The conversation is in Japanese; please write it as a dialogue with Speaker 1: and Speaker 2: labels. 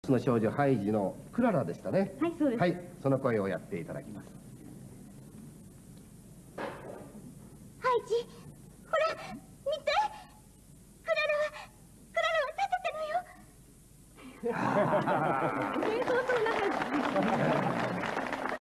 Speaker 1: その少女ハイジのクララでしたね。
Speaker 2: はい、そうです。
Speaker 1: はい、その声をやっていただきます。
Speaker 3: ハイジ、ほら、見て。クララは立ててるのよ。
Speaker 2: 演奏と仲良く。